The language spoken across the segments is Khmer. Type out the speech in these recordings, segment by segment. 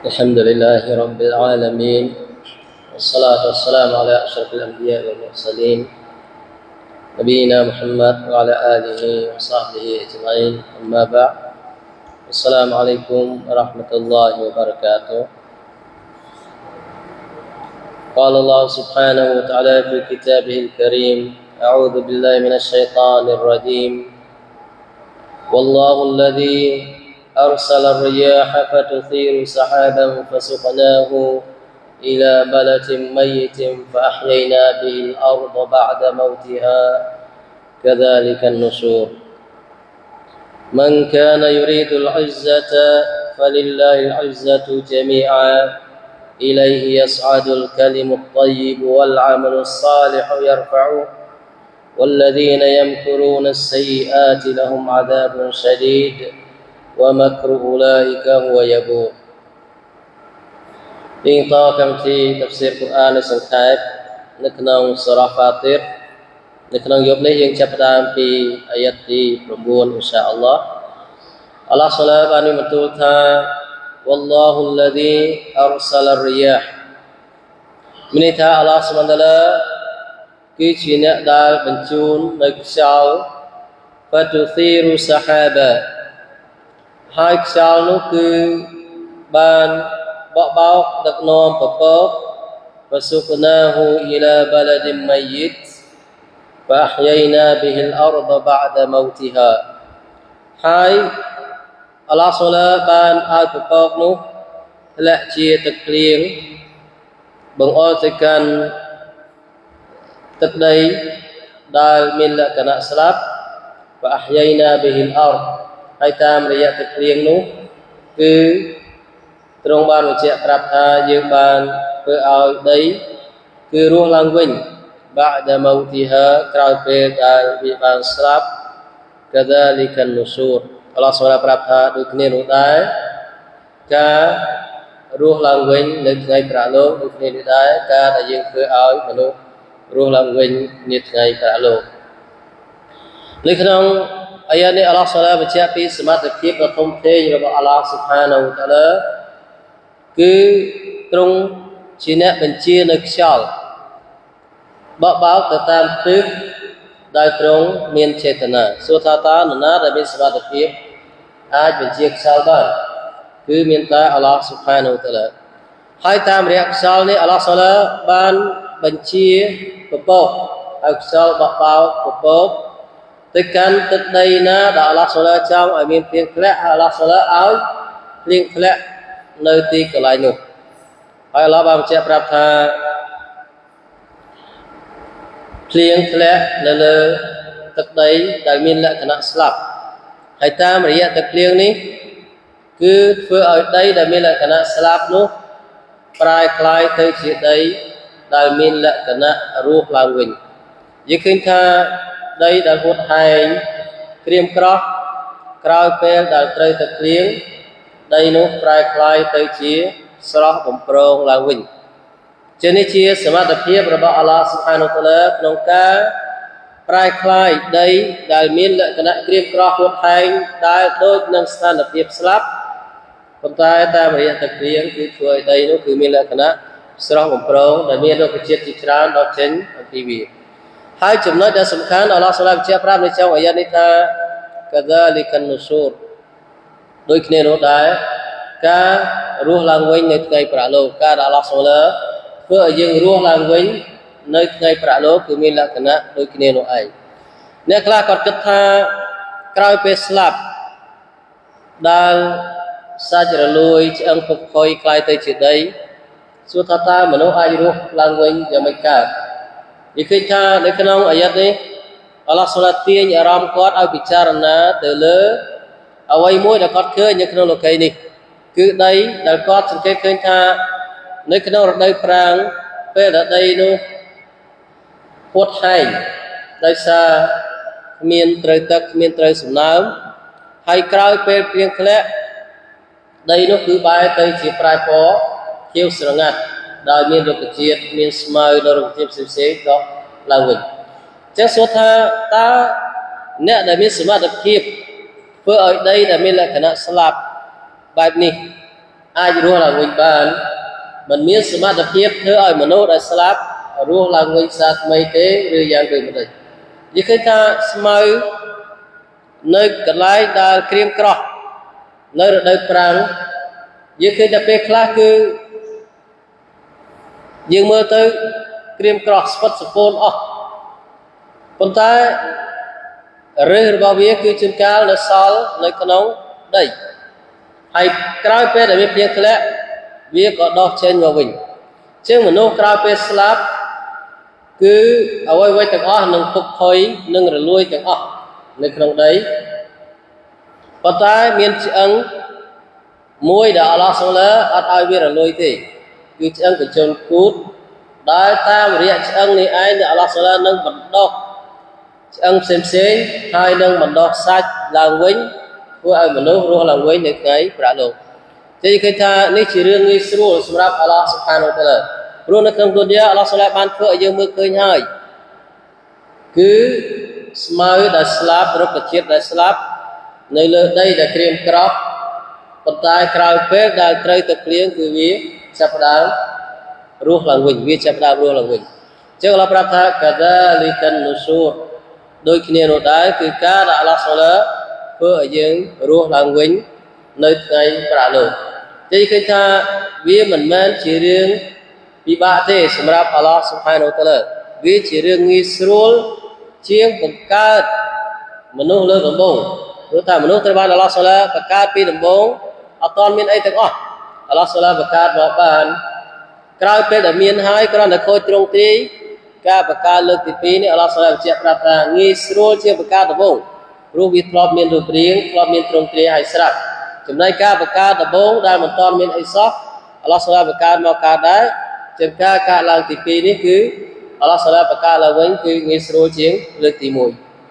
الحمد لله رب العالمين والصلاة والسلام على أشرف الأنبياء والمرسلين نبينا محمد وعلى آله وصحبه أجمعين أما بعد السلام عليكم ورحمة الله وبركاته قال الله سبحانه وتعالى في كتابه الكريم أعوذ بالله من الشيطان الرجيم والله الذي أرسل الرياح فتثير سحابا فسقناه إلى بلد ميت فأحيينا به الأرض بعد موتها كذلك النشور من كان يريد العزة فلله العزة جميعا إليه يصعد الكلم الطيب والعمل الصالح يرفعه والذين يمكرون السيئات لهم عذاب شديد ومكر أولئك هو يبور រៀងតកម្មវិធីតាហ្វស៊ីរកូរ៉ាននៅសង្ខេបនៅក្នុងសូរ៉ាហ្វាទីរនៅក្នុងយប់នេះយើងចាប់ផ្ដើមពីអាយ៉ាតទី9អ៊ីនសាអល់ឡោះអល់ឡោះសូឡាបានបន្ទូលថា والله الذي أرسل الرياح មានន័យថាអល់ឡោះស៊ុបហានតាឡាគឺជាអ្នកដែលបញ្ជូននៅខ្យល់ فتثير سحابا ហើយខ្យល់នោះគឺបានបក់បោកដឹកនាំពពក فسقناه إلى بلد ميت فأحيينا به الأرض بعد موتها ហើយអល់ឡោះសូឡាបានឲ្យពពកនោះធ្លាក់ជាទឹកភ្លៀងបង្អុរទៅកាន់ទឹកដីដែលមានលក្ខណៈស្លាប់ فأحيينا به الأرض ហើយតាមរយៈទឹកភ្លៀងនោះគឺទ្រង់បានបញ្ជាក់ប្រាប់ថាយើងបានធ្វើឲ្យដីគឺរស់ឡើងវិញ بعد موتها ក្រោយពេលដែលវាបានស្លាប់ كذلك النشور អល់ឡោះសូឡាប្រាប់ថាដូចគ្នានោះដែរការរស់ឡើងវិញនៅថ្ងៃប្រាក់លោកដូចគ្នានេះដែរការដែលយើងធ្វើឲ្យមនុស្សរស់ឡើងវិញនាថ្ងៃប្រាក់លោកនៅក្នុងអាយ៉ានេះអល់ឡោះសូឡាបញ្ជាក់ពីសមត្ថភាពដ៏ធំធេងរបស់អល់ឡោះស៊ុបហានាហ៊ូវតាឡាគឺទ្រង់ជាអ្នកបញ្ជានៅខ្យល់បក់បោកទៅតាមទិសដែលទ្រង់មានចេតនាសួរថាតើនរណាដែលមានសមត្ថភាពអាចបញ្ជាខ្យល់បានគឺមានតែអល់ឡោះស៊ុបហានាហ៊ូវតាឡាហើយតាមរយៈខ្យល់នេះអល់ឡោះសូឡាបានបញ្ជាពពកឲ្យខ្យល់បក់បោកពពកទៅកាន់ទឹកដីណាដែលអល់ឡោះសូឡាចង់ឲ្យមានភ្លៀងធ្លាក់អល់ឡោះសូឡាឲ្យភ្លៀងធ្លាក់នៅទីកន្លែងនោះហើយអល់ឡោះបានបញ្ជាក់ប្រាប់ថាភ្លៀងធ្លាក់នៅលើទឹកដីដែលមានលក្ខណៈស្លាប់ហើយតាមរយៈទឹកភ្លៀងនេះគឺធ្វើឲ្យដីដែលមានលក្ខណៈស្លាប់នោះប្រែក្លាយទៅជាដីដែលមានលក្ខណៈរស់ឡើងវិញយើងឃើញថាដីដែលហួតហែងក្រៀមក្រោះក្រោយពេលដែលត្រូវទឹកភ្លៀងដីនោះប្រែក្លាយទៅជាស្រស់បំប្រងឡើងវិញជានេះជាសមត្ថភាពរបស់អល់ឡោះស៊ុបហានាហ៊ូវតាឡាក្នុងការប្រែក្លាយដីដែលមានលក្ខណៈក្រៀមក្រោះហួតហែងដែលដូចនឹងស្ថានភាពស្លាប់ប៉ុន្តែតាមរយៈទឹកភ្លៀងគឺធ្វើឲ្យដីនោះគឺមានលក្ខណៈស្រស់បំប្រងដែលមានរុក្ខជាតិជាច្រើនដកចេញអំពីវាហើយចំណុចដែលសំខាន់អល់ឡោះសូឡាបញ្ជាក់ប្រាប់នៅtrongអាយ៉ាតនេះថា كذلك النشور ដូចគ្នានោះដែរការរស់ឡើងវិញនៅថ្ងៃប្រាក់លោកការដែលអល់ឡោះសូឡាធ្វើឲ្យយើងរស់ឡើងវិញនៅថ្ងៃប្រាក់លោកគឺមានលក្ខណៈដូចគ្នានោះឯងអ្នកខ្លះគាត់គិតថាក្រោយពេលស្លាប់ដែលសាច់រលួយឆ្អឹងពុកផុយคล้ายទៅជាដីសួរថាតើមនុស្សអាចរស់ឡើងវិញយ៉ាងម៉េចកើតនិយាយថានៅក្នុងអាយ៉ាតនេះអល់ឡោះសូឡាទាញអារម្មណ៍គាត់ឲ្យពិចារណាទៅលើអ្វីមួយដែលគាត់ឃើញនៅក្នុងលោកីនេះគឺដីដែលគាត់សង្កេតឃើញថានៅក្នុងរដូវប្រាំងពេលដែលដីនោះហួតហែងដោយសារគ្មានត្រូវទឹកគ្មានត្រូវសំណើមហើយក្រោយពេលភ្លៀងធ្លាក់ដីនោះគឺបែរទៅជាប្រែពណ៌ខៀវស្រងាត់ដោយមានរុក្ខជាតិមានស្មៅនិងរុក្ខជាតិផ្សេងៗដកឡើងវិញអញ្ចឹងសួរថាតើអ្នកដែលមានសមត្ថភាពធ្វើឲ្យដីដែលមានលក្ខណៈស្លាប់បែបនេះ ai rùa là nguyên bàn mình miễn sự mát tập hiệp thứ ở mà nô đã slap rùa là nguyên sát mấy thế rồi dạng người một đời như khi ta smai nơi cái lái đã cream crop nơi ở đây prang như khi ta pe class cứ nhưng mơ tới cream crop spot spawn con ta rơi vào việc cứ chân cao là sao nơi con nóng đây hay cài pe để biết việc lẽ việc có đo trên vào mình chứ mà nô cài pe slap cứ ở quay quay từng nâng phục thôi nâng rồi lui từng nơi con đấy con ta miền chữ môi đã Allah xong là ai biết là lui thì cứ chữ của chân cút đại ta riêng chữ này ai đã Allah xong là nâng bật đọc chữ xem hai nâng bật đọc sạch làng quýnh của ai mà nô rồi làng quýnh được cái trả lời thế thì ta ní chỉ riêng ní sưu sum rap Allah subhanahu wa ta'ala rồi nó không tuân dia Allah xong là ban phơi dương mưa khơi hai cứ smile đã slap rồi cái chiết đã slap nơi đây là cream crop còn tai crowd pe đã trời tập liếng cứ viết chập đáo ruh làng quỳnh viết chập đáo ruh làng quỳnh chứ là prabha kadzalikan nusur đôi khi này nó đái cứ cá đã Allah xong là phơi dương ruh làng quỳnh nơi ngày trả lời thế khi ta viết mình men chỉ riêng bị bạ thế sum rap Allah subhanahu wa ta'ala viết chỉ riêng Israel chiếng bằng cát manu lơ đồng bông rồi ta manu terban Allah sala bakat pi đồng bông aton miên aiទាំងអស់ Allah sala bakat មកបានក្រោយពេលដែលមានហើយគ្រាន់តែខូចត្រង់ទីការប្រកាសលើកទី2នេះ Allah sala បញ្ជាក់ប្រាប់ថាងាយស្រួលជាប្រកាសដំបូងព្រោះវាធ្លាប់មានរូបរាងធ្លាប់មានត្រង់ទីឲ្យស្រាប់ចំណែកការប្រកាសដំបូងដែលមិនតាន់មានអីសោះ Allah sala ប្រកាសមកកើតដែរជាការកាត់ឡើងទី2នេះគឺ Allah sala ប្រកាសឡើងវិញគឺងាយស្រួលជាងលើកទី1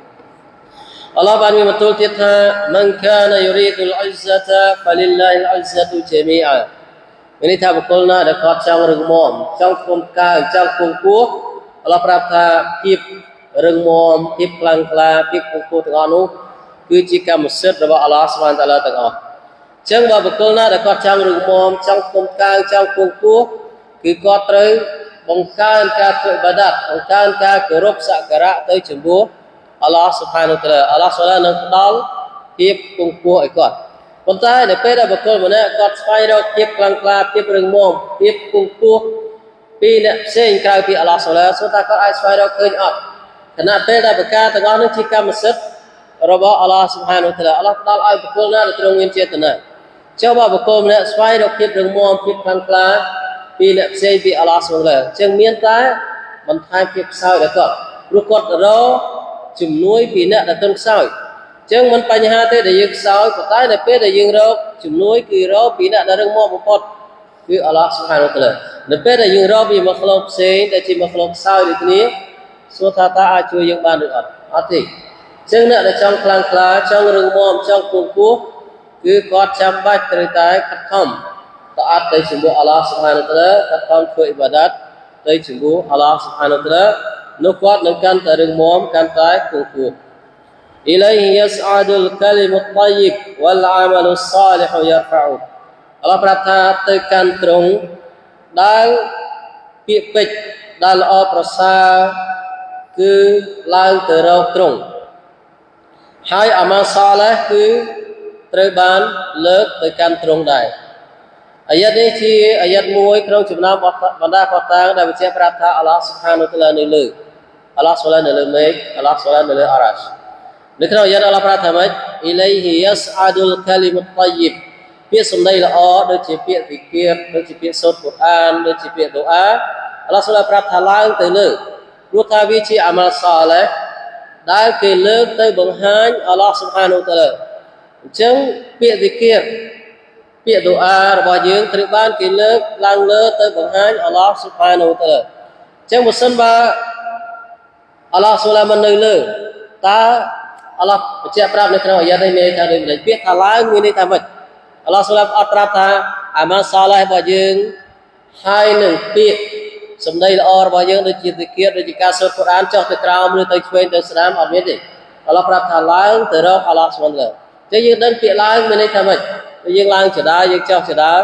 Allah បានមានបន្ទូលទៀតថា Man kana yuridul izzata falillahi al-izzatu jami'a មានន័យថាបុគ្គលណាដែលគាត់ចង់រឹងមាំចង់គុំកើចង់គង់គួរ Allah ប្រាប់ថាភាពរឹងមាំភាពខ្លាំងក្លាភាពគង់គួរទាំងអស់នោះគឺជាកម្មសិទ្ធិរបស់ Allah Subhanahu wa ta'ala ទាំងអស់អញ្ចឹងបើបុគ្គលណាដែលគាត់ចង់រឹងមាំចង់គុំកើចង់គង់គួរគឺគាត់ត្រូវបង្កើនការធ្វើបាដាតបង្កើនការគោរពសក្ការៈទៅចំពោះ Allah Subhanahu wa ta'ala Allah Subhanahu នឹងផ្ដល់ភាពគង់គួរឲ្យគាត់ប៉ុន្តែនៅពេលដែលបុគ្គលម្នាក់គាត់ស្វែងរកភាពខ្លាំងក្លាភាពរឹងមាំភាពគង់គួរពីអ្នកផ្សេងក្រៅពី Allah Subhanahu សូមថាគាត់អាចស្វែងរកឃើញអត់ខណៈពេលដែលប្រការទាំងអស់នោះជាកម្មសិទ្ធិរបស់ Allah Subhanahu wa ta'ala Allah ផ្ដល់ឲ្យបុគ្គលណាដែលទ្រង់មានចេតនាចុះបើបុគ្គលម្នាក់ស្វែងរកភាពរឹងមាំភាពខ្លាំងក្លាពីអ្នកផ្សេងពី Allah Subhanahu wa ta'ala ចឹងមានតែបន្ថែមភាពខ្សោយដល់គាត់ព្រោះគាត់រកជំនួយពីអ្នកដែលទន់ខ្សោយចឹងមិនបញ្ហាទេដែលយើងខ្សោយប៉ុន្តែនៅពេលដែលយើងរកជំនួយគឺរកពីអ្នកដែលរឹងមាំបំផុតគឺ Allah Subhanahu wa ta'ala នៅពេលដែលយើងរកពីមកខ្លោកផ្សេងដែលជាមកខ្លោកខ្សោយដូចគ្នាសួរថាតើអាចជួយយើងបានឬអត់អត់ទេចឹងអ្នកដែលចង់ខ្លាំងក្លាចង់រឹងមាំចង់គង់គួរគឺគាត់ចាំបាច់ត្រូវតែខិតខំតអត់ទៅជាមួយ Allah Subhanahu wa ta'ala ខិតខំធ្វើអ៊ីបាដាតទៅជាមួយ Allah Subhanahu wa ta'ala នោះគាត់នឹងកាន់តែរឹងមាំកាន់តែគង់គួរ Ilayhi yas'adul kalimut tayyib wal 'amalus salih yarfa'u Allah ប្រាប់ថាទៅកាន់ត្រង់ដែលពាក្យពេចន៍ដែលល្អប្រសើរគឺឡើងទៅរកត្រង់ហើយអាម៉ាល់សាឡេះគឺត្រូវបានលើកទៅកាន់ត្រង់ដែរអាយ៉ាតនេះជាអាយ៉ាតមួយក្នុងចំណោមបណ្ដាភស្តុតាងដែលបញ្ជាក់ប្រាប់ថា Allah Subhanahu wa ta'ala នៅលើ Allah Subhanahu នៅលើមេឃ Allah Subhanahu នៅលើអារ៉ាសនៅក្នុងអាយ៉ាត Allah ប្រាប់ថាម៉េច Ilayhi yas'adul kalimut tayyib ពាក្យសម្ដីល្អដូចជាពាក្យវិគារដូចជាពាក្យសូត្រកូរ៉ានដូចជាពាក្យដូអា Allah Subhanahu ប្រាប់ថាឡើងទៅលើព្រោះថាវាជាអាម៉ាល់សាឡេះដែលគេលើកទៅបង្ហាញ Allah Subhanahu wa ta'ala អញ្ចឹងពាក្យវិគារពាក្យដូអារបស់យើងត្រូវបានគេលើកឡើងលើទៅបង្ហាញ Allah Subhanahu wa ta'ala អញ្ចឹងបើសិនបើ Allah Subhanahu មិននៅលើតើ Allah បញ្ជាក់ប្រាប់នៅក្នុងអាយ៉ាតនេះមានថាដូចនេះពាក្យថាឡើងមានន័យថាម៉េច Allah Subhanahu អត់ប្រាប់ថាអាម៉ាល់សាឡេះរបស់យើងហើយនឹងពាក្យសម្ដីល្អរបស់យើងដូចជាវិគារដូចជាការសូត្រកូរ៉ានចុះទៅក្រោមឬទៅឆ្វេងទៅស្ដាំអត់មានទេ Allah ប្រាប់ថាឡើងទៅរក Allah Subhanahu ចឹងយើងដឹងពាក្យឡើងមានន័យថាម៉េចយើងឡើងចដាយើងចុះចដា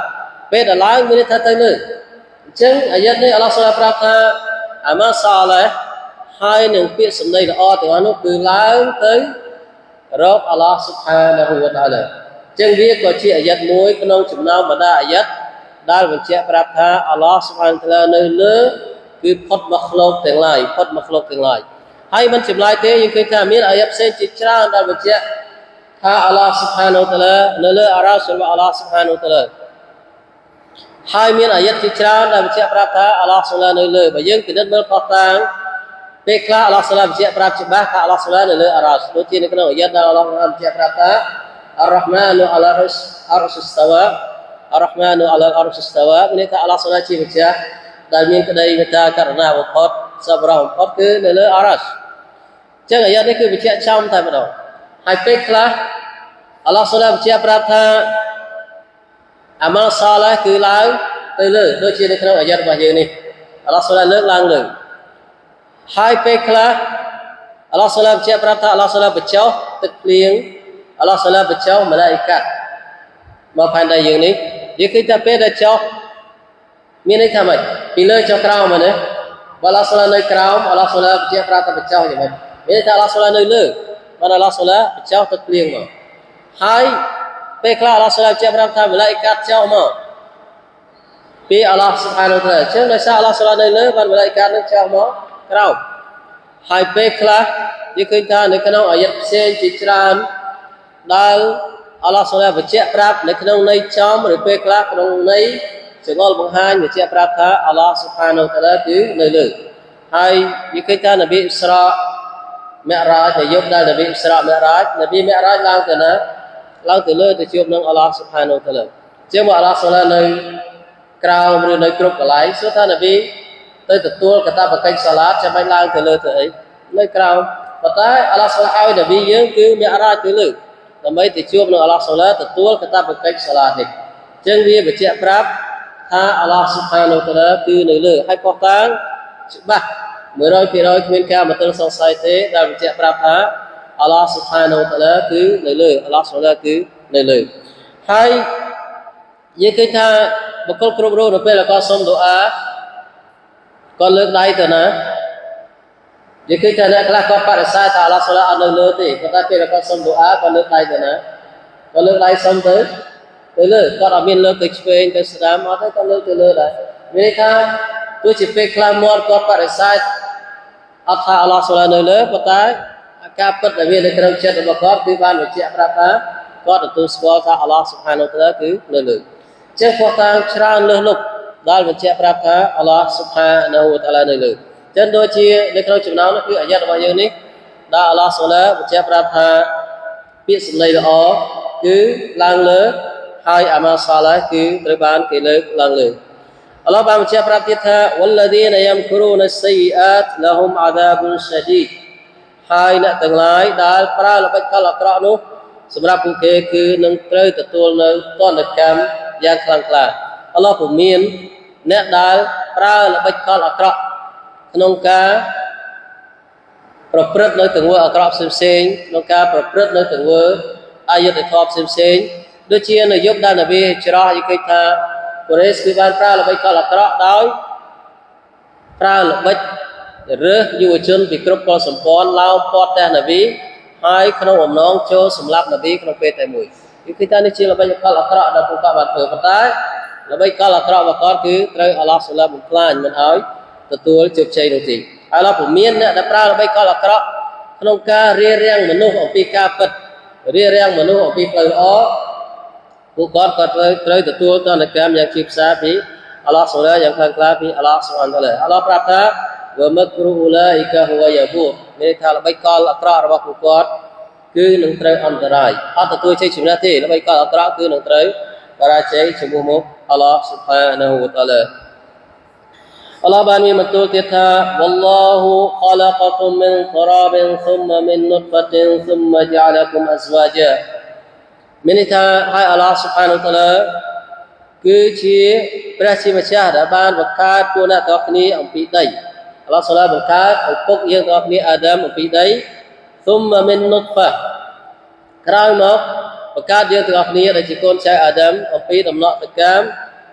ពេលដល់ឡើងមានថាទៅលើអញ្ចឹងអាយ៉ាតនេះអល់ឡោះសូឡាប្រាប់ថាអាម៉ាសាឡេហើយនឹងពាក្យសម្ដីល្អទាំងអស់នោះគឺឡើងទៅរកអល់ឡោះស៊ុបហានាហ៊ូវតាអាឡាអញ្ចឹងវាក៏ជាអាយ៉ាតមួយក្នុងចំណោមបណ្ដាអាយ៉ាតដែលបញ្ជាក់ប្រាប់ថាអល់ឡោះស៊ុបហានតាឡានៅលើគឺផុតមកឃ្លោកទាំងឡាយផុតមកឃ្លោកទាំងឡាយហើយមិនចម្លើយទេយើងឃើញថាមានអាយ៉ាតផ្សេងជាច្រើនដែលបញ្ជាក់ថាអល់ឡោះស៊ុបហានតាឡានៅលើអារ៉ាសរបស់អល់ឡោះស៊ុបហានតាឡាហើយមានអាយ៉ាតជាច្រើនដែលបញ្ជាក់ប្រាប់ថាអល់ឡោះស៊ុបហាននៅលើបើយើងពិនិត្យមើលផុសតាងពេលខ្លះអល់ឡោះស៊ុបហានបញ្ជាក់ប្រាប់ច្បាស់ថាអល់ឡោះស៊ុបហាននៅលើអារ៉ាសដូចជានៅក្នុងអាយ៉ាតដែលអល់ឡោះបញ្ជាក់ប្រាប់ថាអររ៉ហ្មានុអាឡាអរសស្តាវ៉ាអររ៉ហ្មានុអាឡាអរសស្តាវ៉ាមានន័យថាអល់ឡោះស៊ុបហានជាម្ចាស់ដែលមានក្តីមេត្តាករុណាបំផុតសប្បុរសបំផុតគឺនៅលើអារ៉ាសអញ្ចឹងអាយ៉ាតនេះគឺបញ្ជាក់ចំតែម្ដងហើយពេលខ្លះអល់ឡោះស៊ុបហានបញ្ជាក់ប្រាប់ថាអាម៉ាល់សាឡេគឺឡើងទៅលើដូចជានៅក្នុងអាយ៉ាតរបស់យើងនេះអល់ឡោះស៊ុបហានលើកឡើងលើហើយពេលខ្លះអល់ឡោះស៊ុបហានបញ្ជាក់ប្រាប់ថាអល់ឡោះស៊ុបហានបញ្ចុះទឹកភ្លៀងអល់ឡោះស៊ុបហានបញ្ចុះម៉ាឡាអ៊ីកាត់មកផែនដីយើងនេះយើងឃើញថាពេលដែលចុះមានន័យថាម៉េចពីលើចុះក្រោមហ្នឹងណាបើអល់ឡោះស៊ុបហាននៅក្រោមអល់ឡោះស៊ុបហានបញ្ជាក់ប្រាប់ថាបញ្ចុះយ៉ាងម៉េចមានន័យថាអល់ឡោះស៊ុបហាននៅលើបើអល់ឡោះស៊ុបហានបញ្ចុះទឹកភ្លៀងមកហើយពេលខ្លះអល់ឡោះស៊ុបហានបញ្ជាក់ប្រាប់ថាម៉ាឡាអ៊ីកាត់ចុះមកពីអល់ឡោះស៊ុបហានតាឡាអញ្ចឹងដោយសារអល់ឡោះស៊ុបហាននៅលើបានម៉ាឡាអ៊ីកាត់នឹងចុះមកក្រោមហើយពេលខ្លះយើងឃើញថានៅក្នុងអាយ៉ាតផ្សេងជាច្រើនដែលអល់ឡោះស៊ុបហានបញ្ជាក់ប្រាប់នៅក្នុងន័យចំឬពេលខ្លះក្នុងន័យចងល់បង្ហាញបញ្ជាក់ប្រាប់ថាអល់ឡោះស៊ុបហានតាឡាគឺនៅលើហើយយើងឃើញថានប៊ីអ៊ីស្រាមិអរ៉ាជយប់ដែលនប៊ីអ៊ីស្រាមិអរ៉ាជនប៊ីមិអរ៉ាជឡើងទៅណាឡើងទៅលើទៅជួបនឹងអល់ឡោះស៊ុបហានតាឡាជាងមកអល់ឡោះស៊ុបហាននៅក្រោមឬនៅគ្រប់កន្លែងសួរថានប៊ីទៅទទួលកតាបកិច្ចសាឡាតចាំបាច់ឡើងទៅលើទៅអីនៅក្រោមប៉ុន្តែអល់ឡោះស៊ុបហានឲ្យនប៊ីយើងគឺមិអរ៉ាជទៅលើដើម្បីទៅជួបនឹងអល់ឡោះស៊ុបហានទទួលកតាបកិច្ចសាឡាតនេះអញ្ចឹងវាបញ្ជាក់ប្រាប់ថាអល់ឡោះស៊ុបហានតាឡាគឺនៅលើហើយប៉ុស្តាងច្បាស់ 100% គ្មានការមន្ទិលសង្ស័យទេដែលបញ្ជាក់ប្រាប់ថាអល់ឡោះស៊ុបហានតាឡាគឺនៅលើអល់ឡោះស៊ុបហានគឺនៅលើហើយយើងឃើញថាបុគ្គលគ្រប់រូបនៅពេលគាត់សុំដូអាគាត់លើកដៃទៅណាយើងឃើញថាអ្នកខ្លះគាត់បដិសេធថាអល់ឡោះស៊ុបហានអត់នៅលើទេប៉ុន្តែពេលគាត់សុំដូអាគាត់លើកដៃទៅណាគាត់លើកដៃសុំទៅលើគាត់អត់មានលើកទៅឆ្វេងទៅស្ដាំអត់ទេគាត់លើកទៅលើដែរមានន័យថាទោះជាពេលខ្លះមាត់គាត់បដិសេធអត់ថាអល់ឡោះស៊ុបហាននៅលើប៉ុន្តែការពិតដែលវានៅក្នុងចិត្តរបស់គាត់គឺបានបញ្ជាក់ប្រាប់ថាគាត់ទទួលស្គាល់ថាអល់ឡោះស៊ុបហានតាឡាគឺនៅលើចឹងគាត់តាំងច្រើនលើសលប់ដែលបញ្ជាក់ប្រាប់ថាអល់ឡោះស៊ុបហានតាឡានៅលើចឹងដូចជានៅក្នុងចំណោមនោះគឺអាយ៉ាតរបស់យើងនេះដែលអល់ឡោះស៊ុបហានបញ្ជាក់ប្រាប់ថាពាក្យសម្ដីល្អគឺឡើងលើហើយអាម៉ាល់សាឡេគឺត្រូវបានគេលើកឡើងលើអល់ឡោះបានបញ្ជាក់ប្រាប់ទៀតថាវ៉ាឡាឌីនយ៉ាំគ្រូនសៃអាតលហ៊ុមអាដាបុនសាឌីដហើយអ្នកទាំងឡាយដែលប្រើល្បិចកលអាក្រក់នោះសម្រាប់ពួកគេគឺនឹងត្រូវទទួលនៅទណ្ឌកម្មយ៉ាងខ្លាំងក្លាអល់ឡោះពុំមានអ្នកដែលប្រើល្បិចកលអាក្រក់ក្នុងការប្រព្រឹត្តនៅទង្វើអាក្រក់ផ្សេងៗក្នុងការប្រព្រឹត្តនៅទង្វើអយុត្តិធម៌ផ្សេងៗដូចជានៅយុគដែលនប៊ីច្រោះយីឃើញថាកូរ៉េគឺបានប្រើល្បិចកលអាក្រក់ដោយប្រើល្បិចរើសយុវជនពីគ្រប់កលសម្ព័ន្ធឡោមព័ទ្ធតែនប៊ីហើយក្នុងអំណងចូលសម្លាប់នប៊ីក្នុងពេលតែមួយគឺឃើញថានេះជាល្បិចកលអាក្រក់ដែលពួកគាត់បានធ្វើប៉ុន្តែល្បិចកលអាក្រក់របស់គាត់គឺត្រូវអល់ឡោះស៊ុលាបំផ្លាញមិនឲ្យទទួលជោគជ័យនោះទេហើយឡើយពុំមានអ្នកដែលប្រើល្បិចកលអាក្រក់ក្នុងការរារាំងមនុស្សអំពីការពិតរារាំងមនុស្សអំពីផ្លូវល្អពួកគាត់ក៏ត្រូវទទួលទណ្ឌកម្មយ៉ាងជាផ្សារពីអល់ឡោះស៊ុលាយ៉ាងខ្លាំងក្លាពីអល់ឡោះស៊ុបហានតាឡាអល់ឡោះប្រាប់ថាវមគ្រូអ៊ូឡាអ៊ីកាហ៊ូវយ៉ាបូមានថាល្បិចកលអាក្រក់របស់ពួកគាត់គឺនឹងត្រូវអន្តរាយអត់ទទួលជ័យជំនះទេល្បិចកលអាក្រក់គឺនឹងត្រូវបរាជ័យចំពោះមុខអល់ឡោះស៊ុបហានាហ៊ូវតាឡាអល់ឡោះបានមានបន្ទូលទៀតថាវ៉ាឡោហ៊ូខឡាកតុមមីនត្រាប៊ិនស៊ុមមីននុតហ្វាតិនស៊ុមជអលគុមអស្វាជាមានថាហើយអល់ឡោះស៊ុបហានាតាឡាគឺជាព្រះជាម្ចាស់ដែលបានបង្កើតពួកអ្នកទាំងគ្នាអំពីដីអល់ឡោះស៊ុបហានបង្កើតឪពុកយើងទាំងគ្នាអាដាមអំពីដីស៊ុមមីននុតហ្វាក្រោយមកបង្កើតយើងទាំងគ្នាដែលជាកូនចៅអាដាមអំពីដំណក់ទឹកកាម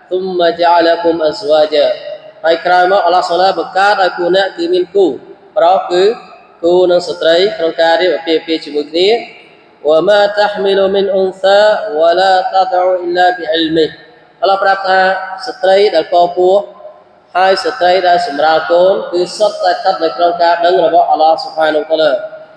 ثم جعلكم أزواجا ហើយក្រោយមកអល់ឡោះសុបហានបង្កើតឲ្យពួកអ្នកគឺមានគូប្រុសគឺគូនិងស្ត្រីក្នុងការរៀបអាពាហ៍ពិពាហ៍ជាមួយគ្នា وما تحمل من أنثى ولا تضع إلا بعلمه អល់ឡោះប្រាប់ថាស្ត្រីដែលកពោះហើយស្ត្រីដែលសម្រាលកូនគឺសុទ្ធតែស្ថិតនៅក្នុងការដឹងរបស់អល់ឡោះស៊ុបហានវតាឡា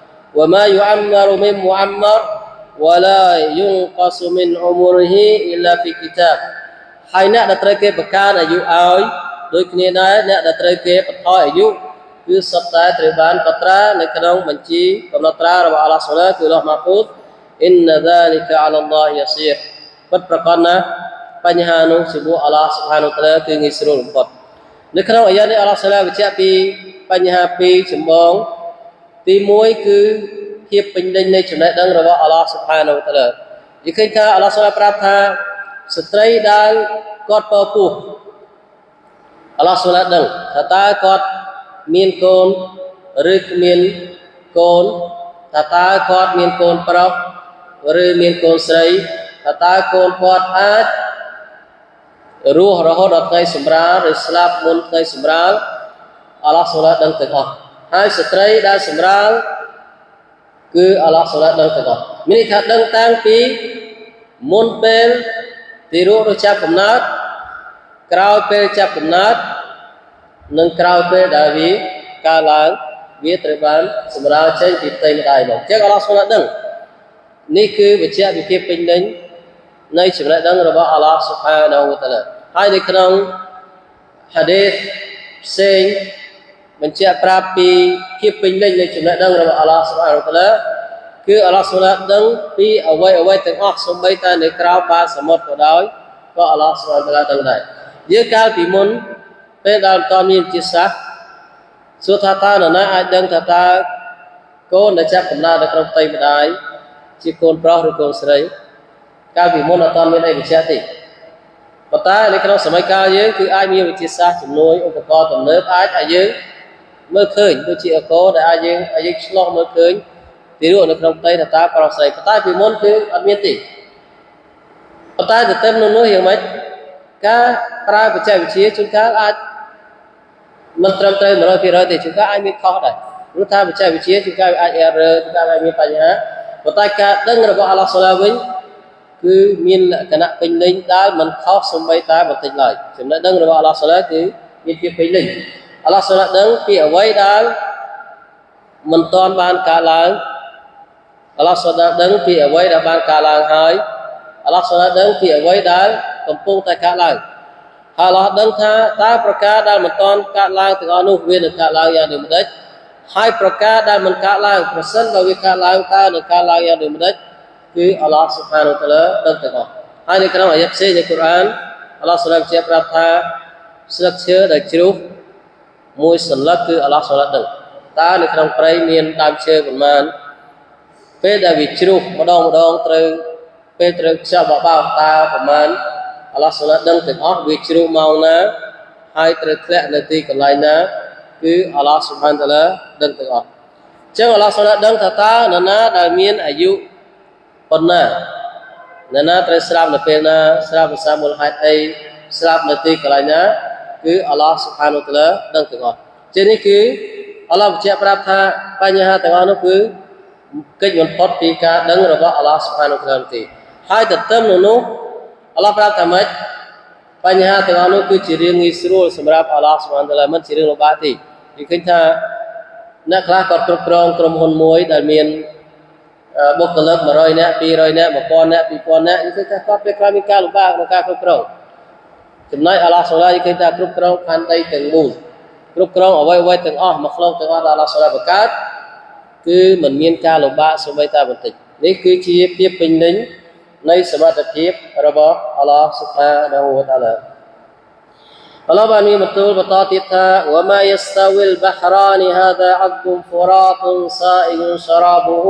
وما يعمر من معمر ولا ينقص من عمره إلا في كتاب ហើយអ្នកដែលត្រូវគេបង្កើនអាយុឲ្យដូចគ្នាដែរអ្នកដែលត្រូវគេបន្ថយអាយុគឺសុទ្ធតែត្រូវបានកត់ត្រានៅក្នុងបញ្ជីកំណត់ត្រារបស់អល់ឡោះស៊ុបហានគឺឡោះម៉ាហ្វូស إن ذلك على الله يسير ពិតប្រាកដណាស់បញ្ហានោះជាមួយអល់ឡោះស៊ុបហានវតាឡាគឺងាយស្រួលបំផុតនៅក្នុងអាយ៉ានេះអល់ឡោះស៊ុបហានបញ្ជាក់ពីបញ្ហាពីរចម្បងទី1គឺភាពពេញលេញនៃចំណេះដឹងរបស់អល់ឡោះស៊ុបហានវតាឡានិយាយឃើញថាអល់ឡោះស៊ុបហានប្រាប់ថាស្ត្រីដែលគាត់ពពោះអល់ឡោះស៊ុបហានដឹងថាតើគាត់មានកូនឬគ្មានកូនថាតើគាត់មានកូនប្រុសឬមានកូនស្រីថាតើកូនគាត់អាចរស់រហូតដល់ថ្ងៃសម្រាលឬស្លាប់មុនថ្ងៃសម្រាលអល់ឡោះស៊ុបហានដឹងទាំងអស់ហើយស្ត្រីដែលសម្រាលគឺអល់ឡោះស៊ុបហានដឹងទាំងអស់មានន័យថាដឹងតាំងពីមុនពេលទីរស់ឬចាប់កំណើតក្រោយពេលចាប់កំណើតនិងក្រោយពេលដែលវាកើតឡើងវាត្រូវបានសម្រាលចេញពីផ្ទៃម្ដាយមកអញ្ចឹងអល់ឡោះស៊ុបហានដឹងនេះគឺវិជ្ជាវិភាគពេញលេញនៃចំណេះដឹងរបស់អល់ឡោះស៊ុបហានវតាឡាហើយនៅក្នុងហាឌីសផ្សេងបញ្ជាក់ប្រាប់ពីភាពពេញលេញនៃចំណេះដឹងរបស់អល់ឡោះស៊ុបហានវតាឡាគឺអល់ឡោះស៊ុបហានដឹងពីអ្វីទាំងអស់សូម្បីតែនៅក្រៅបាតសមុទ្រក៏ដោយក៏អល់ឡោះស៊ុបហានវតាឡាដឹងដែរយើងកាលពីមុនពេលដែលមិនទាន់មានជាសាសសួរថាតើនរណាអាចដឹងថាតើកូនដែលចាប់កំណើតនៅក្នុងផ្ទៃម្ដាយជាកូនប្រុសឬកូនស្រីកាលពីមុនអត់ទាន់មានអីបញ្ជាក់ទេប៉ុន្តែនៅក្នុងសម័យកាលយើងគឺអាចមានវិទ្យាសាស្ត្រជំនួយឧបករណ៍ទំនើបអាចឲ្យយើងមើលឃើញដូចជាអកដែលអាចយើងឆ្លោះមើលឃើញទីរស់នៅក្នុងផ្ទៃថាតើប្រុសស្រីប៉ុន្តែពីមុនគឺអត់មានទេប៉ុន្តែទៅទៅនោះយ៉ាងម៉េចការប្រើបច្ចេកវិទ្យាជួនកាលអាចមិនត្រឹមត្រូវ 100% ទេជួនកាលអាចមានខុសដែរព្រោះថាបច្ចេកវិទ្យាជួនកាលអាច error ជួនកាលអាចមានបញ្ហាប៉ុន្តែការដឹងរបស់អល់ឡោះស៊ុបហានវិញគឺមានលក្ខណៈពេញលេញដែលមិនខុសសូម្បីតែបន្តិចឡើយចំណេះដឹងរបស់អល់ឡោះស៊ុបហានគឺមានភាពពេញលេញអល់ឡោះស៊ុបហានដឹងពីអ្វីដែលមិនទាន់បានកើតឡើងអល់ឡោះស៊ុបហានដឹងពីអ្វីដែលបានកើតឡើងហើយអល់ឡោះស៊ុបហានដឹងពីអ្វីដែលកំពុងតែកើតឡើងហើយអល់ឡោះដឹងថាតើប្រការដែលមិនទាន់កើតឡើងទាំងអស់នោះវានឹងកើតឡើងយ៉ាងដូចម្តេចហើយប្រការដែលមិនកើតឡើងប្រសិនបើវាកើតឡើងតើនឹងកើតឡើងយ៉ាងដូចម្តេចគឺអល់ឡោះស៊ុបហានវតាឡាដឹងទាំងអស់ហើយនៅក្នុងអាយ៉ាផ្សេងនៃកូរ៉ានអល់ឡោះស៊ុបហានជាប្រាប់ថាស្លឹកឈើដែលជ្រុះមួយសន្លឹកគឺអល់ឡោះស៊ុបហានដឹងតើនៅក្នុងព្រៃមានដើមឈើប៉ុន្មានពេលដែលវាជ្រុះម្ដងត្រូវពេលត្រូវខ្យល់បបោតើប្រមាណអល់ឡោះស៊ុបហានដឹងទាំងអស់វាជ្រុះម៉ោងណាហើយត្រូវធ្លាក់នៅទីកន្លែងណាគឺអល់ឡោះស៊ុបហានតាឡាដឹងទាំងអស់អញ្ចឹងអល់ឡោះស៊ុបហានដឹងថាតើនរណាដែលមានអាយុប៉ុណ្ណានរណាត្រូវស្លាប់នៅពេលណាស្លាប់ដោយសារមូលហេតុអីស្លាប់នៅទីកន្លែងណាគឺអល់ឡោះស៊ុបហានតាឡាដឹងទាំងអស់ជានេះគឺអល់ឡោះបញ្ជាក់ប្រាប់ថាបញ្ហាទាំងអស់នោះគឺកិច្ចបំផុតពីការដឹងរបស់អល់ឡោះស៊ុបហានតាឡាទេហើយទន្ទឹមនឹងនោះអល់ឡោះប្រាប់ថាម៉េចបញ្ហាទាំងអស់នោះគឺជារឿងងាយស្រួលសម្រាប់អល់ឡោះស៊ុបហានតាឡាមិនជារឿងលំបាកទេនិយាយឃើញថាអ្នកខ្លះគាត់គ្រប់គ្រងក្រុមហ៊ុនមួយដែលមានបុគ្គលិក100នាក់200នាក់1000នាក់2000នាក់និយាយថាគាត់ពេលខ្លះមានការលំបាកក្នុងការគ្រប់គ្រងចំណែកអល់ឡោះស៊ុបហាននិយាយថាគ្រប់គ្រងផែនដីទាំងមូលគ្រប់គ្រងអ្វីទាំងអស់មកខ្លងទាំងអស់ដែលអល់ឡោះស៊ុបហានបង្កើតគឺមិនមានការលំបាកសូម្បីតែបន្តិចនេះគឺជាភាពពេញលេញនៃសមត្ថភាពរបស់អល់ឡោះស៊ុបហានវតាឡាអល់ឡោះបានមានបន្ទូលបន្តទៀតថា وما يستوي البحران هذا عذب فرات سائغ شرابه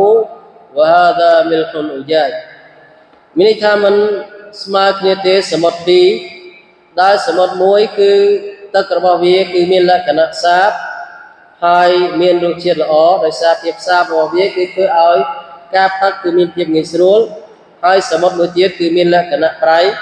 وهذا ملح أجاج មានន័យថាมันស្មើគ្នាទេសមុទ្រពីរដែលសមុទ្រមួយគឺទឹករបស់វាគឺមានលក្ខណៈសាបហើយមានរសជាតិល្អដោយសារភាពសាបរបស់វាគឺធ្វើឲ្យការផឹកគឺមានភាពងាយស្រួលហើយសមុទ្រមួយទៀតគឺមានលក្ខណៈប្រៃ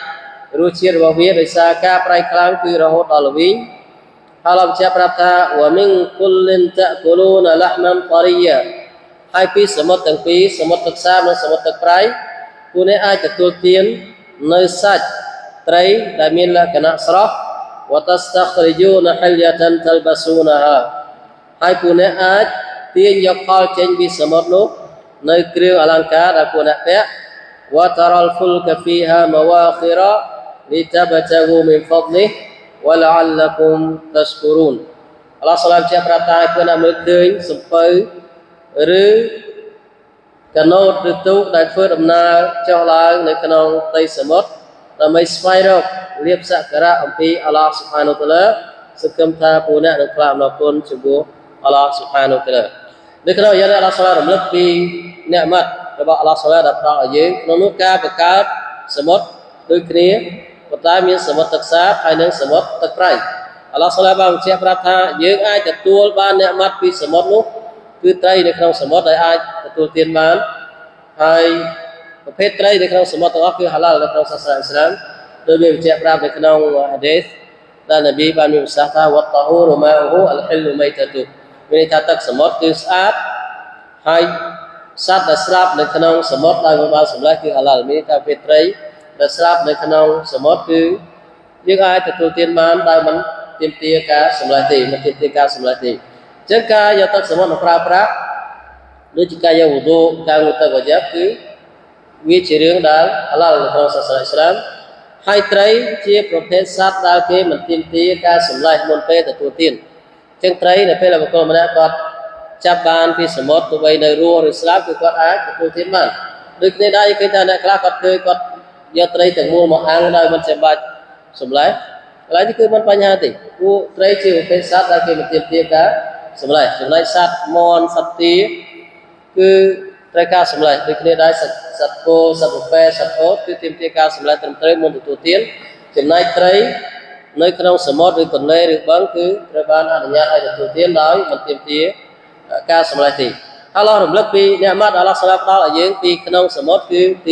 rùa chia vào vía đời xa ca prai khlang cứ ra hốt đó là vinh halam chia prata wa min kullin ta'kuluna lahman tariya hai pi samot tang pi samot tak sam dan samot tak prai pune aiទទួលទាននៅសាច់ត្រីដែលមានលក្ខណៈស្រស់វតស្តខរិយូនហលយតានតលបស៊ូណាហើយពួកអ្នកអាចទាញយកផលចេញពីសមុទ្រនោះនៅគ្រឿងអលង្ការដែលពួកអ្នកពាក់វតរលហ្វុលកហ្វីហាមវ៉ាខិរ៉លីតបតហ្គូមីនហ្វដលិវលអលគុមតស្គូរូនអល់ឡោះសាឡាមជាប្រាប់ថាពួកអ្នកមើលឃើញសំពៅឬកណូតឬទូកដែលធ្វើដំណើរចុះឡើងនៅក្នុងផ្ទៃសមុទ្រដើម្បីស្វែងរកលៀបសក្ការៈអំពីអល់ឡោះស៊ុបហានវតាឡាសង្ឃឹមថាពួកអ្នកនឹងក្លាបអំណរគុណចំពោះអល់ឡោះស៊ុបហានវតាឡានៅក្នុងអាយ៉ាតអល់ឡោះសាឡារំលឹកពីអ្នកម៉ាត់របស់អល់ឡោះសាឡាដែលផ្ដល់ឲ្យយើងក្នុងនោះការបង្កើតសមុទ្រដូចគ្នាប៉ុន្តែមានសមុទ្រទឹកសាបហើយនិងសមុទ្រទឹកប្រៃអល់ឡោះសាឡាបានបញ្ជាក់ប្រាប់ថាយើងអាចទទួលបានអ្នកម៉ាត់ពីសមុទ្រនោះគឺត្រីនៅក្នុងសមុទ្រដែលអាចទទួលទានបានហើយប្រភេទត្រីនៅក្នុងសមុទ្រទាំងអស់គឺហាឡាល់នៅក្នុងសាសនាអ៊ីស្លាមដោយមានបញ្ជាក់ប្រាប់នៅក្នុងហាឌីសដែលនប៊ីបានមានប្រសាសន៍ថាវត្តហូរម៉ាហ៊ូអលហិលមីតតុមានន័យថាទឹកសមុទ្រគឺស្អាតហើយសត្វដែលស្លាប់នៅក្នុងសមុទ្រដោយមិនបានសម្លាប់គឺហាឡាល់មានន័យថាប្រភេទត្រីដែលស្លាប់នៅក្នុងសមុទ្រគឺយើងអាចទទួលទានបានដោយមិនទាមទារការសម្លាប់ទេមិនទាមទារការសម្លាប់ទេអញ្ចឹងការយកទឹកសមុទ្រមកប្រើប្រាស់ដូចជាការយកវុឌូការងូទឹកវ៉ាយ៉ាបគឺវាជារឿងដែលហាឡាល់នៅក្នុងសាសនាអ៊ីស្លាមហើយត្រីជាប្រភេទសត្វដែលគេមិនទាមទារការសម្លាប់មុនពេលទទួលទានអញ្ចឹងត្រីនៅពេលដែលបុគ្គលម្នាក់គាត់ចាប់បានពីសមុទ្រទោះបីនៅរស់ឬស្លាប់គឺគាត់អាចទទួលទានបានដូចគ្នាដែរគេថាអ្នកខ្លះគាត់ឃើញគាត់យកត្រីទាំងមូលមកអាំងដោយមិនចាំបាច់សម្លាប់កន្លែងនេះគឺមិនបញ្ហាទេព្រោះត្រីជាប្រភេទសត្វដែលគេមិនទាមទារការសម្លាប់ចំណែកសត្វមន់សត្វទាគឺត្រូវការសម្លាប់ដូចគ្នាដែរសត្វគោសត្វពពែសត្វអូតគឺទាមទារការសម្លាប់ត្រឹមត្រូវមុនទទួលទានចំណែកត្រីនៅក្នុងសមុទ្រឬទន្លេឬបឹងគឺត្រូវបានអនុញ្ញាតឲ្យទទួលទានដោយមិនទាមទារការសម្លាប់ទេអល់ឡោះរំលឹកពីអ្នកម៉ាត់អល់ឡោះស្រាប់ដល់ឲ្យយើងពីក្នុងសមុទ្រគឺទី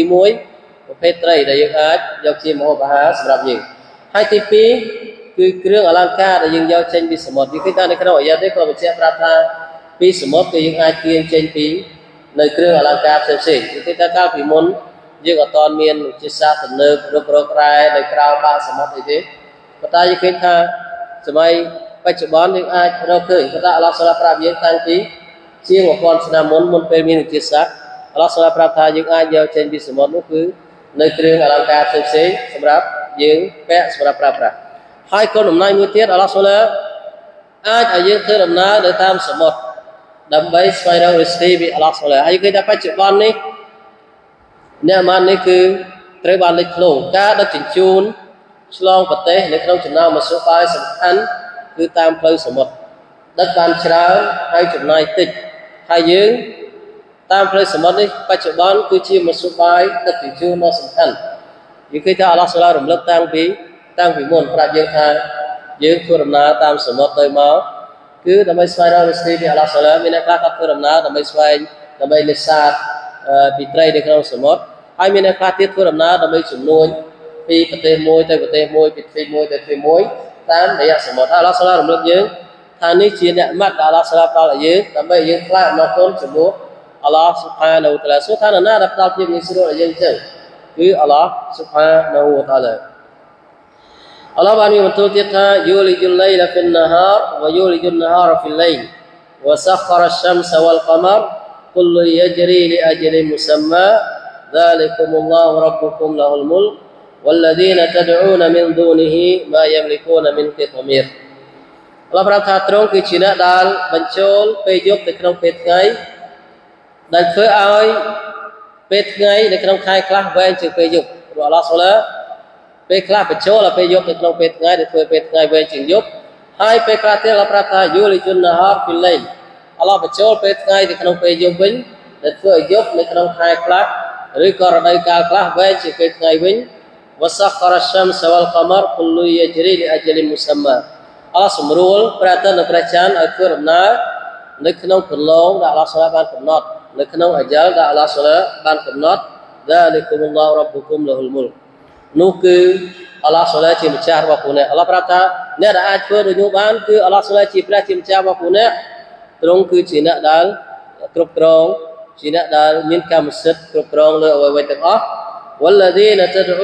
1ប្រភេទត្រីដែលយើងអាចយកជាម្ហូបអាហារសម្រាប់យើងហើយទី2គឺគ្រឿងអលង្ការដែលយើងយកចេញពីសមុទ្រគឺថានៅក្នុងអាយ៉ាតនេះក៏បញ្ជាក់ប្រាប់ថាពីសមុទ្រគឺយើងអាចទាញចេញពីនៅគ្រឿងអលង្ការផ្សេងៗគឺថាកាលពីមុនយើងអត់ទាន់មានវិទ្យាសាស្ត្រទំនើបរករករ៉ែនៅក្រៅបាតសមុទ្រអីទេប៉ុន្តែយើងឃើញថាសម័យបច្ចុប្បន្នយើងអាចរកឃើញប៉ុន្តែអល់ឡោះសាឡាប្រាប់យើងតាំងពីជាង 1000 ឆ្នាំមុនពេលមានវិទ្យាសាស្ត្រអល់ឡោះសាឡាប្រាប់ថាយើងអាចយកចេញពីសមុទ្រនោះគឺនៅគ្រឿងអលង្ការផ្សេងៗសម្រាប់យើងពាក់សម្រាប់ប្រើប្រាស់ហើយគុណអំណាចមួយទៀតអល់ឡោះសាឡាអាចឲ្យយើងធ្វើដំណើរនៅតាមសមុទ្រដើម្បីស្វែងរករិស្គីពីអល់ឡោះសាឡាហើយគេថាបច្ចុប្បន្ននេះអ្នកម៉ាននេះគឺត្រូវបានលេចធ្លោការដឹកជញ្ជូនឆ្លងប្រទេសនៅក្នុងចំណោមមធ្យោបាយសំខាន់គឺតាមផ្លូវសមុទ្រដឹកបានច្រើនហើយចំណាយតិចហើយយើងតាមផ្លូវសមុទ្រនេះបច្ចុប្បន្នគឺជាមធ្យោបាយដឹកជញ្ជូនដ៏សំខាន់យើងឃើញថាអល់ឡោះសាឡារំលឹកតាំងពីមុនប្រាប់យើងថាយើងធ្វើដំណើរតាមសមុទ្រទៅមកគឺដើម្បីស្វែងរករិស្គីពីអល់ឡោះសាឡាមានអ្នកខ្លះគាត់ធ្វើដំណើរដើម្បីនេសាទពីត្រីនៅក្នុងសមុទ្រហើយមានអ្នកខ្លះទៀតធ្វើដំណើរដើម្បីជំនួញពីប្រទេសមួយទៅប្រទេសមួយពីទ្វីបមួយទៅទ្វីបមួយតាមរយៈសមុទ្រអល់ឡោះសាឡារំលឹកយើងថានេះជាអ្នកម៉ាត់ដែលអល់ឡោះសាឡាផ្ដល់ឲ្យយើងដើម្បីយើងខ្លាចអំណរគុណចំពោះអល់ឡោះស៊ុបហានវតាឡាសូថានណាដែលផ្ដល់ភាពងាយស្រួលឲ្យយើងចឹងគឺអល់ឡោះស៊ុបហានវតាឡាអល់ឡោះបានមានបន្ទូលទៀតថាយូលីជុលឡៃឡាហ្វិនណាហារវយូលីជុនណាហារហ្វិលឡៃលវសខរអស្សំសវលកមរគុលយជ្រីលអជ្រមុសម៉ា ذلكم الله ربكم له الملك والذين تدعون من دونه ما يملكون من قطمير អល់ឡោះប្រាប់ថាទ្រង់គឺជាអ្នកដែលបញ្ចូលពេលយប់ទៅក្នុងពេលថ្ងៃដែលធ្វើឲ្យពេលថ្ងៃនៅក្នុងខែខ្លះវែងជាងពេលយប់ព្រោះអល់ឡោះសូឡាពេលខ្លះបញ្ចូលឲ្យពេលយប់នៅក្នុងពេលថ្ងៃដែលធ្វើពេលថ្ងៃវែងជាងយប់ហើយពេលខ្លះទៀតអល់ឡោះប្រាប់ថាយូលីជុនណាហារហ្វីឡៃអល់ឡោះបញ្ចូលពេលថ្ងៃទៅក្នុងពេលយប់វិញដែលធ្វើឲ្យយប់នៅក្នុងខែខ្លះឬក៏រដូវកាលខ្លះវែងជាងពេលថ្ងៃវិញវសខរអស្សំសវលកមរគុលយជ្រីលអជ្រមុសម៉ាអល់ឡោះសម្រួលព្រះអាទិត្យនិងព្រះច័ន្ទឲ្យធ្វើដំណើរនៅក្នុងគន្លងដែលអល់ឡោះសូឡាបានកំណត់នៅក្នុងអាយ៉ាលដែលអល់ឡោះសូឡាបានកំណត់ ذلكم الله ربكم له الملك នោះគឺអល់ឡោះសូឡាជាម្ចាស់របស់ពួកអ្នកអល់ឡោះប្រាប់ថាអ្នកដែលអាចធ្វើដូចនោះបានគឺអល់ឡោះសូឡាជាព្រះជាម្ចាស់របស់ពួកអ្នកទ្រង់គឺជាអ្នកដែលគ្រប់គ្រងជាអ្នកដែលមានកម្មសិទ្ធិគ្រប់គ្រងលើអ្វីៗទាំងអស់ والذين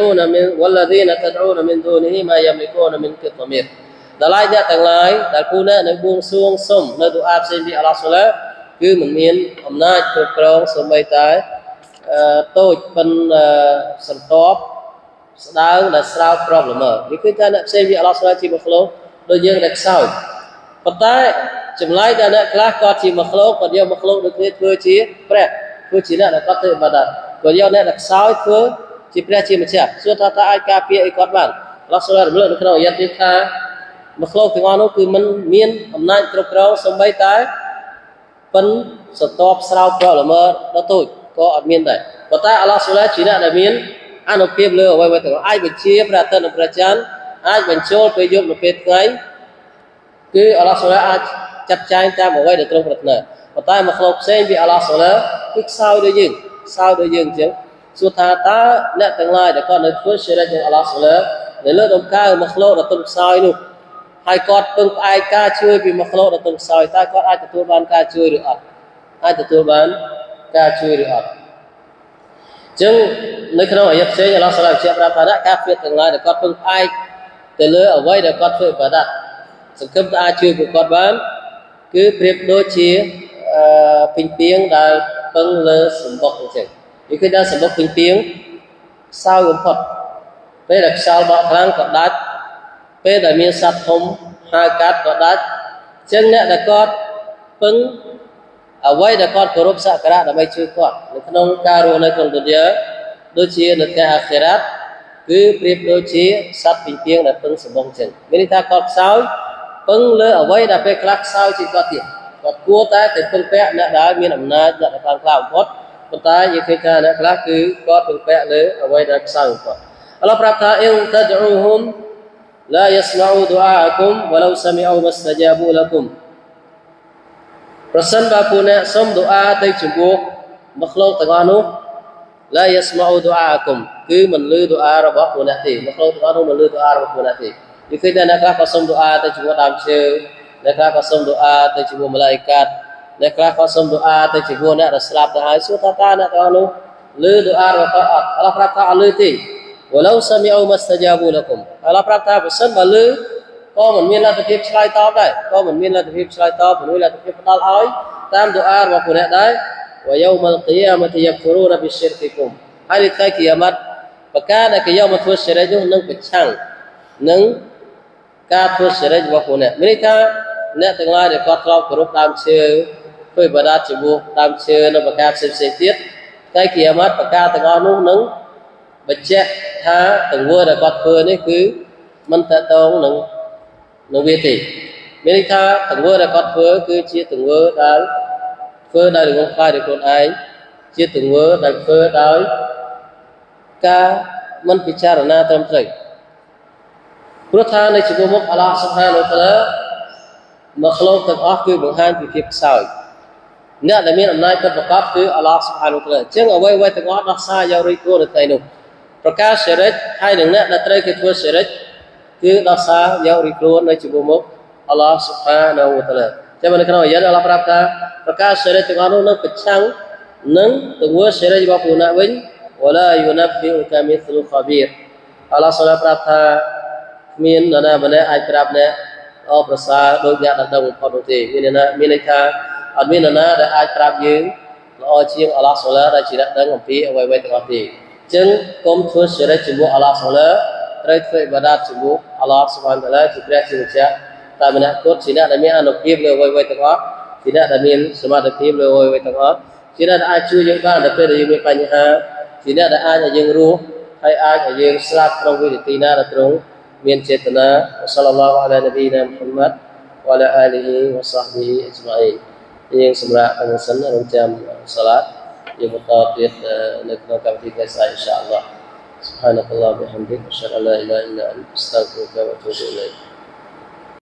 تدعون من دونه ما يملكون من قطمير ដល់ហើយអ្នកទាំងឡាយដែលពួកអ្នកនៅបួងសួងសុំនៅទូអាផ្សេងពីអល់ឡោះសូឡាគឺមិនមានអំណាចគ្រប់គ្រងសូម្បីតែតូចប៉ុនសន្ទាប់ស្ដើងដែលស្រាវគ្រាប់ល្មើនេះគឺថាអ្នកផ្សេងពីអល់ឡោះសូឡាជាមកឡូដូចយើងដែលខ្សោយប៉ុន្តែចម្លើយដល់អ្នកខ្លះគាត់ជាមកឡូគាត់យកមកឡូដូចគ្នាធ្វើជាព្រះធ្វើជាអ្នកដែលគាត់ធ្វើអ៊ីបាដាតគាត់យកអ្នកដែលខ្សោយធ្វើជាព្រះជាម្ចាស់សួរថាតើអាចការពារអីគាត់បានអល់ឡោះសូឡារំលឹកនៅក្នុងអាយ៉ាតនេះថាមកឡូទាំងអស់នោះគឺមិនមានអំណាចគ្រប់គ្រងសូម្បីតែប៉ុនសន្ទាប់ស្រាវគ្រាប់ល្មើដល់តូចក៏អត់មានដែរប៉ុន្តែអល់ឡោះសូឡាជាអ្នកដែលមានអនុភាពលើអ្វីៗទាំងអាចបញ្ជាព្រះអាទិត្យនិងព្រះច័ន្ទអាចបញ្ចូលពេលយប់និងពេលថ្ងៃគឺអល់ឡោះសូឡាអាចចាត់ចែងតាមអ្វីដែលទ្រង់ប្រាថ្នាប៉ុន្តែមកឡូផ្សេងពីអល់ឡោះសូឡាគឺខ្សោយដូចយើងអញ្ចឹងសួរថាតើអ្នកទាំងឡាយដែលគាត់នៅធ្វើឈិរិកនឹងអល់ឡោះសូឡានៅលើដំណើរមកឡូដល់ទុនខ្សោយនោះហើយគាត់ពឹងផ្អែកការជួយពីមកឡូដល់ទុនខ្សោយតើគាត់អាចទទួលបានការជួយឬអត់អាចទទួលបានការជួយឬអត់ចឹងនៅក្នុងអាយ៉ាផ្សេងអល់ឡោះសូឡាបញ្ជាក់ប្រាប់ថាការហ្វៀតទាំងឡាយដែលគាត់ពឹងផ្អែកទៅលើអ្វីដែលគាត់ធ្វើអ៊ីបាដាតសង្ឃឹមថាអាចជួយពួកគាត់បានគឺប្រៀបដូចជាពីងពីងដែលពឹងលើសម្បុកអញ្ចឹងនេះគឺថាសម្បុកពីងពីងខ្សោយបំផុតពេលដែលខ្យល់បក់ខ្លាំងក៏ដាច់ពេលដែលមានសត្វធំហើរកាត់ក៏ដាច់ចឹងអ្នកដែលគាត់ពឹងអ្វីដែលគាត់គោរពសក្ការៈដើម្បីជួយគាត់នៅក្នុងការរស់នៅក្នុងទុនយ៉ាដូចជានៅថ្ងៃអាខិរ៉ាតគឺប្រៀបដូចជាសត្វពីងពីងដែលពឹងសម្បុកចឹងមានន័យថាគាត់ខ្សោយពឹងលើអ្វីដែលពេលខ្លះខ្សោយជាគាត់ទៀតគាត់គួរតែពឹងពាក់អ្នកដែលមានអំណាចអ្នកដែលខ្លាំងក្លាបំផុតប៉ុន្តែយើងឃើញថាអ្នកខ្លះគឺគាត់ពឹងពាក់លើអ្វីដែលខ្សោយបំផុតអល់ឡោះប្រាប់ថាអ៊ីនតដអ៊ូហ៊ុមឡាយស្មាអ៊ូឌូអាអគុមវឡូសមីអ៊ូមស្តជាប៊ូលគុមប្រសិនបើពួកអ្នកសុំឌូអាទៅចំពោះមកឡូទាំងអស់នោះឡាយស្មាអ៊ូឌូអាអគុមគឺមិនលឺឌូអារបស់ពួកអ្នកទេមកឡូទាំងអស់នោះមិនលឺឌូអារបស់ពួកអ្នកទេគឺឃើញថាអ្នកខ្លះក៏សុំឌូអាទៅជាមួយដើមឈើអ្នកខ្លះក៏សុំឌូអាទៅជាមួយម៉ាឡាអ៊ីកាតអ្នកខ្លះក៏សុំឌូអាទៅជាមួយអ្នកដែលស្លាប់ទៅហើយសួរថាតើអ្នកទាំងអស់នោះលឺឌូអារបស់គាត់អត់អល់ឡោះប្រាប់ថាអត់លឺទេវឡូសមីអ៊ូមស្តជាប៊ូលគុមអល់ឡោះប្រាប់ថាបើសិនបើលឺក៏មិនមានលទ្ធភាពឆ្លើយតបដែរក៏មិនមានលទ្ធភាពឆ្លើយតបមិនមានលទ្ធភាពផ្ដល់ឲ្យតាមឌូអារបស់ពួកអ្នកដែរវយូមលគីយ៉ាមតយ៉ាហ្វរូនបិស្សិរគីគុមហើយនៅថ្ងៃគីយ៉ាម៉ាត់ប្រការដែលគេយកមកធ្វើសិរិចនោះនឹងប្រឆាំងនឹងការធ្វើសិរិចរបស់ពួកអ្នកមានន័យថាអ្នកទាំងឡាយដែលគាត់ធ្លាប់គោរពដើមឈើធ្វើបាដាតជាមួយដើមឈើនៅប្រការផ្សេងៗទៀតថ្ងៃគីយ៉ាម៉ាត់ប្រការទាំងអស់នោះនឹងបញ្ជាក់ថាទង្វើដែលគាត់ធ្វើនេះគឺមិនតតងនឹងវាទេមានន័យថាទង្វើដែលគាត់ធ្វើគឺជាទង្វើដែលធ្វើដោយរងខ្លាយដោយខ្លួនឯងជាទង្វើដែលធ្វើដោយការមិនពិចារណាត្រឹមត្រូវព្រោះថានៅចំពោះមុខអល់ឡោះស៊ុបហានវតាឡាមកឡូទាំងអស់គឺបង្ហាញពីភាពខ្សោយអ្នកដែលមានអំណាចពិតប្រាកដគឺអល់ឡោះស៊ុបហានវតាឡាអញ្ចឹងអ្វីៗទាំងអស់ដោះសារយករីកគួរនៅថ្ងៃនោះប្រការសិរិចហើយនឹងអ្នកដែលត្រូវគេធ្វើសិរិចគឺដោះសារយករីកខ្លួននៅចំពោះមុខអល់ឡោះស៊ុបហានវតាឡាតែនៅក្នុងអាយ៉ាតអល់ឡោះប្រាប់ថាប្រការសិរិចទាំងអស់នោះនឹងប្រឆាំងនឹងទង្វើសិរិចរបស់ពួកអ្នកវិញវឡាយូណាប៊ីអ៊ូកាមីស្លូខាប៊ីរអល់ឡោះសូឡាប្រាប់ថាគ្មាននរណាម្នាក់អាចប្រាប់អ្នកអបប្រសើរដូចអ្នកដែលដឹងបំផុតនោះទេមានន័យថាអត់មាននរណាដែលអាចប្រាប់យើងល្អជាងអល់ឡោះសូឡាដែលជាអ្នកដឹងអំពីអ្វីៗទាំងអស់ទេអញ្ចឹងកុំធ្វើសិរិចជាមួយអល់ឡោះសូឡាត្រូវធ្វើអ៊ីបាដាតជាមួយអល់ឡោះស៊ុបហានតាឡាជាព្រះជាម្ចាស់តែម្នាក់គត់ជាអ្នកដែលមានអនុភាពលើអ្វីៗទាំងអស់ជាអ្នកដែលមានសមត្ថភាពលើអ្វីៗទាំងអស់ជាអ្នកដែលអាចជួយយើងបានដល់ពេលដែលយើងមានបញ្ហាជាអ្នកដែលអាចឲ្យយើងរស់ហើយអាចឲ្យយើងស្លាប់ក្នុងវិធីណាដែលត្រង់មានចេតនាសល្លឡោះអាឡានប៊ីណាមហ៊ុមម៉ាត់វ៉ាឡាអាលីហ៊ីវ៉ាសាហ្ប៊ីអ៊ីជ្ម៉ាអ៊ីនយើងសម្រាប់អនុសិនរំចាំសាឡាតយើងបន្តទៀតនៅក្នុងកម្មវិធីថ្ងៃស្អែកអ៊ីនសាអល់ឡោះ سبحانك اللهم وبحمدك أشهد أن لا إله إلا أنت أستغفرك وأتوب إليك